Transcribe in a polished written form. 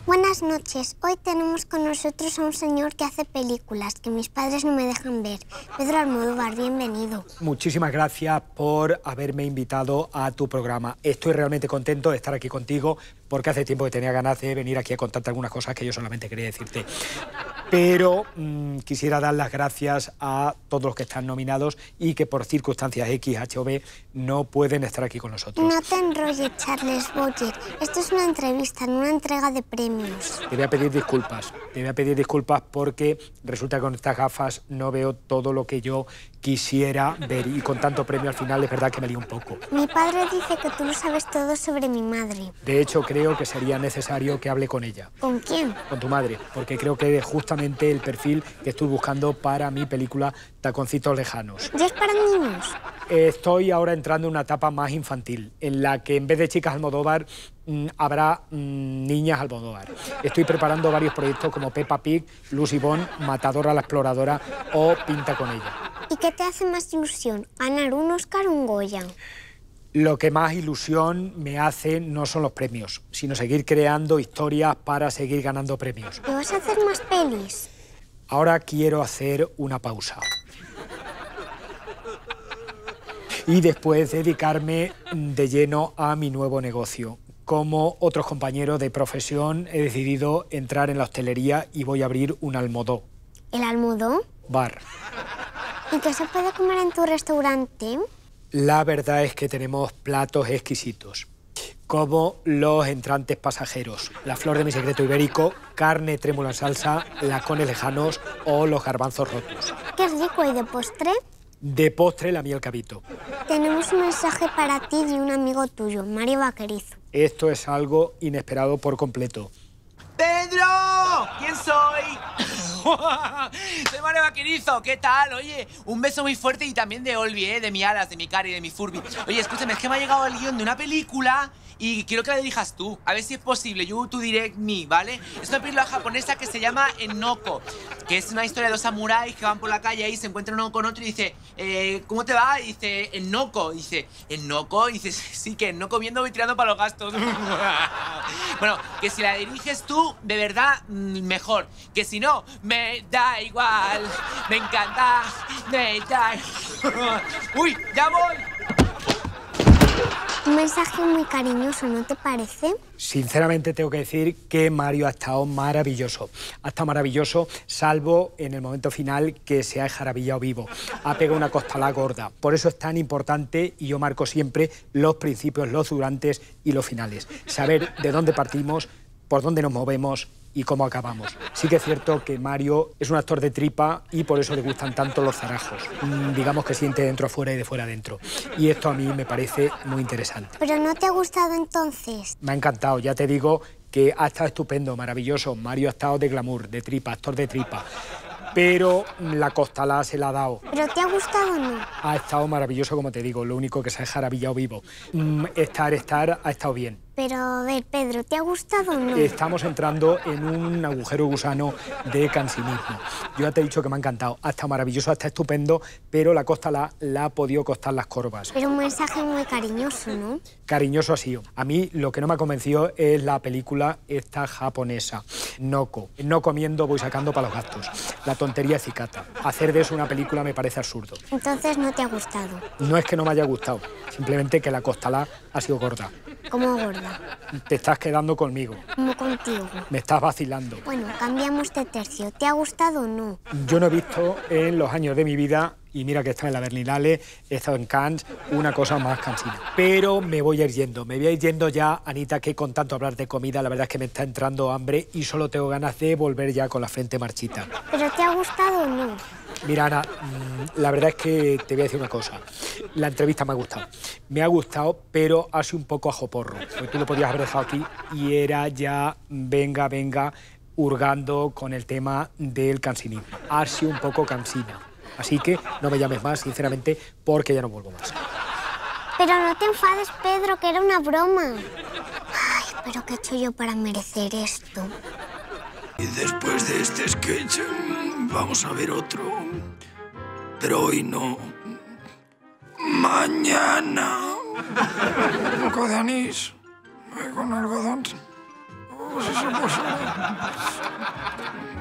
Buenas noches. Hoy tenemos con nosotros a un señor que hace películas que mis padres no me dejan ver. Pedro Almodóvar, bienvenido. Muchísimas gracias por haberme invitado a tu programa. Estoy realmente contento de estar aquí contigo porque hace tiempo que tenía ganas de venir aquí a contarte algunas cosas que yo solamente quería decirte. Pero quisiera dar las gracias a todos los que están nominados y que por circunstancias X, H o B no pueden estar aquí con nosotros. No te enrolles, Charles Boyer. Esto es una entrevista, no una entrega de premios. Te voy a pedir disculpas. Te voy a pedir disculpas porque resulta que con estas gafas no veo todo lo que yo quisiera ver y con tanto premio al final es verdad que me lío un poco. Mi padre dice que tú lo sabes todo sobre mi madre. De hecho, creo que sería necesario que hable con ella. ¿Con quién? Con tu madre, porque creo que es justamente el perfil que estoy buscando para mi película Taconcitos Lejanos. ¿Ya es para niños? Estoy ahora entrando en una etapa más infantil, en la que en vez de chicas Almodóvar, habrá niñas Almodóvar. Estoy preparando varios proyectos como Peppa Pig, Lucy Bond, Matadora la Exploradora o Pinta con ella. ¿Y qué te hace más ilusión, ganar un Oscar o un Goya? Lo que más ilusión me hace no son los premios, sino seguir creando historias para seguir ganando premios. ¿Y vas a hacer más pelis? Ahora quiero hacer una pausa. Y después dedicarme de lleno a mi nuevo negocio. Como otros compañeros de profesión, he decidido entrar en la hostelería y voy a abrir un Almodó. ¿El Almodó? Bar. ¿Y qué se puede comer en tu restaurante? La verdad es que tenemos platos exquisitos, como los entrantes pasajeros, la flor de mi secreto ibérico, carne trémula en salsa, lacones lejanos o los garbanzos rotos. ¡Qué rico! ¿Y de postre? De postre, la miel cabito. Tenemos un mensaje para ti de un amigo tuyo, Mario Vaquerizo. Esto es algo inesperado por completo. ¡Pedro! ¿Quién soy? Soy Mario Vaquerizo, ¿qué tal? Oye, un beso muy fuerte y también de Olvi, de mi Alas, de mi Cari, de mi Furby. Oye, escúchame, es que me ha llegado el guión de una película y quiero que la dirijas tú. A ver si es posible, you to direct me, ¿vale? Es una película japonesa que se llama Ennoko, que es una historia de dos samuráis que van por la calle y se encuentran uno con otro y dice, ¿cómo te va? Y dice, Ennoko. Y dice, ¿Ennoko? Y dice, sí, que Ennoko viendo voy tirando para los gastos. Bueno, que si la diriges tú, de verdad, mejor. Que si no, me da igual. Me encanta, me da igual. ¡Uy, ya voy! Un mensaje muy cariñoso, ¿no te parece? Sinceramente tengo que decir que Mario ha estado maravilloso. Ha estado maravilloso, salvo en el momento final que se ha esjarabillado vivo. Ha pegado una costalada gorda. Por eso es tan importante, y yo marco siempre, los principios, los durantes y los finales. Saber de dónde partimos, por dónde nos movemos y cómo acabamos. Sí que es cierto que Mario es un actor de tripa y por eso le gustan tanto los zarajos. Digamos que siente dentro afuera y de fuera adentro. Y esto a mí me parece muy interesante. ¿Pero no te ha gustado entonces? Me ha encantado, ya te digo que ha estado estupendo, maravilloso. Mario ha estado de glamour, de tripa, actor de tripa. Pero la costalada se la ha dado. ¿Pero te ha gustado o no? Ha estado maravilloso, como te digo, lo único que se ha esjarabillado vivo. Estar, ha estado bien. Pero, a ver, Pedro, ¿te ha gustado o no? Estamos entrando en un agujero gusano de cansinismo. Yo ya te he dicho que me ha encantado. Ha estado maravilloso, ha estado estupendo, pero la costalada la ha podido costar las corvas. Pero un mensaje muy cariñoso, ¿no? Cariñoso ha sido. A mí lo que no me ha convencido es la película esta japonesa, Ennoko. No comiendo voy sacando para los gastos. La tontería es cicata. Hacer de eso una película me parece absurdo. Entonces no te ha gustado. No es que no me haya gustado, simplemente que la costalada ha sido gorda. ¿Cómo gorda? Te estás quedando conmigo. Como contigo. Me estás vacilando. Bueno, cambiamos de tercio. ¿Te ha gustado o no? Yo no he visto en los años de mi vida, y mira que he estado en la Berlinale, he estado en Cannes, una cosa más cansina. Pero me voy a ir yendo. Me voy a ir yendo ya, Anita, que con tanto hablar de comida, la verdad es que me está entrando hambre y solo tengo ganas de volver ya con la frente marchita. ¿Pero te ha gustado o no? Mira, Ana, la verdad es que te voy a decir una cosa. La entrevista me ha gustado. Me ha gustado, pero ha sido un poco ajoporro. Porque tú lo podías haber dejado aquí y era ya, venga, hurgando con el tema del cansinismo. Ha sido un poco cansina. Así que no me llames más, sinceramente, porque ya no vuelvo más. Pero no te enfades, Pedro, que era una broma. Ay, pero ¿qué he hecho yo para merecer esto? Y después de este sketch, vamos a ver otro. Pero hoy no. Mañana. Un poco de anís con algodón. si somos ahora.